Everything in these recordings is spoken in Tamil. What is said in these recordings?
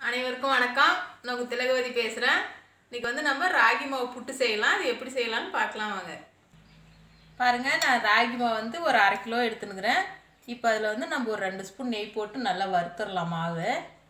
அனைவருக்கும் வணக்கம். நான் திலகவதி பேசுகிறேன். இன்றைக்கி வந்து நம்ம ராகி மாவு புட்டு செய்யலாம். அது எப்படி செய்யலாம்னு பார்க்கலாம் வாங்க. பாருங்கள், நான் ராகி மாவு வந்து ஒரு 1/2 கிலோ எடுத்துனுக்கிறேன். இப்போ அதில் வந்து நம்ம ஒரு 2 ஸ்பூன் நெய் போட்டு நல்லா வறுத்துடலாம் மாவு.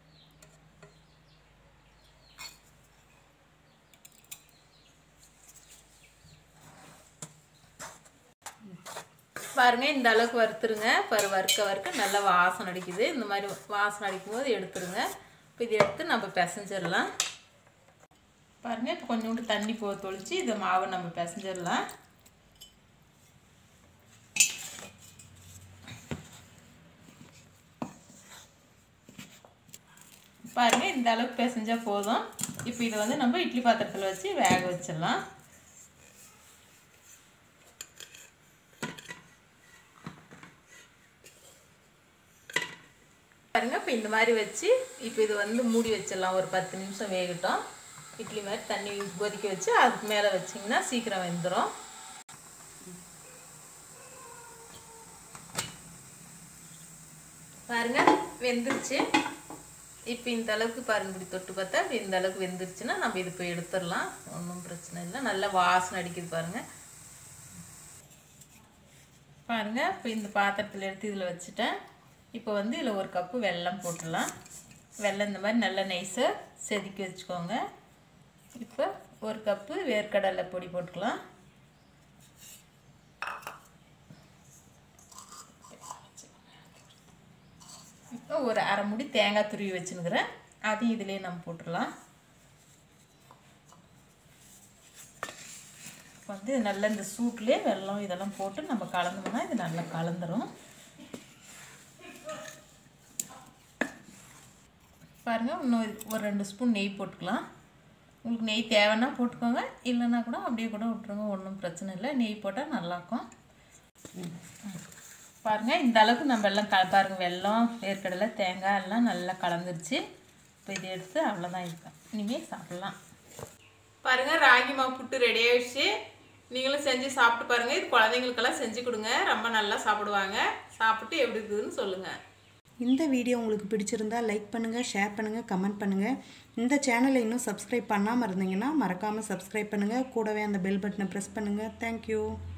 பாருங்கள், இந்த அளவுக்கு வறுத்துருங்க. வறுக்க நல்லா வாசனை அடிக்குது. இந்த மாதிரி வாசனை அடிக்கும் போது எடுத்துருங்க. இப்போ இதை எடுத்து நம்ம பிசைஞ்சிடலாம். பாருங்கள், இப்போ கொஞ்சோண்டு தண்ணி தொளிச்சு இந்த மாவை நம்ம பிசைஞ்சிடலாம். பாருங்கள், இந்த அளவுக்கு பிசைஞ்சால் போதும். இப்போ இதை வந்து நம்ம இட்லி பாத்திரத்தில் வச்சு வேக வச்சிடலாம். பாருங்க, இப்போ இந்த மாதிரி வச்சு இப்போ இது வந்து மூடி வச்சிடலாம். ஒரு 10 நிமிஷம் வேகட்டும். இட்லி மாதிரி தண்ணி கொதிக்க வச்சு அதுக்கு மேலே வச்சிங்கன்னா சீக்கிரம் வெந்துடும். பாருங்க, வெந்துருச்சு. இப்போ இந்த அளவுக்கு பாருங்க, இப்படி தொட்டு பார்த்தா இந்த அளவுக்கு வெந்துருச்சுன்னா நம்ம இது போய் எடுத்துடலாம். ஒன்றும் பிரச்சனை இல்லை. நல்லா வாசனை அடிக்குது பாருங்க. பாருங்க, இப்போ இந்த பாத்திரத்தில் எடுத்து இதில் வச்சுட்டேன். இப்போ வந்து இதில் 1 கப்பு வெல்லம் போட்டுடலாம். வெல்லம் இந்த மாதிரி நல்லா நைஸாக செதுக்கி வச்சுக்கோங்க. இப்போ 1 கப்பு வேர்க்கடலை பொடி போட்டுக்கலாம். இப்போ ஒரு 1/2 மூடி தேங்காய் துருவி வச்சுன்னுக்கிறேன். அதையும் இதிலே நம்ம போட்டுடலாம். வந்து நல்லா இந்த சூட்லேயே வெல்லம் இதெல்லாம் போட்டு நம்ம கலந்தோம்னா இது நல்லா கலந்துரும். பாருங்கள், இன்னும் ஒரு 2 ஸ்பூன் நெய் போட்டுக்கலாம். உங்களுக்கு நெய் தேவைன்னா போட்டுக்கோங்க, இல்லைன்னா கூட அப்படியே கூட விட்டுருங்க, ஒன்றும் பிரச்சனை இல்லை. நெய் போட்டால் நல்லாயிருக்கும். பாருங்கள், இந்த அளவுக்கு நம்ம எல்லாம் பாருங்கள், வெல்லம் வேர்க்கடலை தேங்காய் எல்லாம் நல்லா கலந்துருச்சு. இப்போ இதை எடுத்து அவ்வளோதான் இருக்கும். இனிமேல் சாப்பிட்லாம். பாருங்கள், ராகி மாவு புட்டு ரெடி ஆகிடுச்சு. நீங்களும் செஞ்சு சாப்பிட்டு பாருங்கள். இது குழந்தைங்களுக்கெல்லாம் செஞ்சு கொடுங்க, ரொம்ப நல்லா சாப்பிடுவாங்க. சாப்பிட்டு எப்படி இருக்குதுன்னு சொல்லுங்கள். இந்த வீடியோ உங்களுக்கு பிடிச்சிருந்தா லைக் பண்ணுங்கள், ஷேர் பண்ணுங்கள், கமெண்ட் பண்ணுங்கள். இந்த சேனலை இன்னும் சப்ஸ்கிரைப் பண்ணாமல் இருந்தீங்கன்னா மறக்காமல் சப்ஸ்கிரைப் பண்ணுங்கள். கூடவே அந்த பெல் பட்டனை ப்ரெஸ் பண்ணுங்கள். தேங்க்யூ.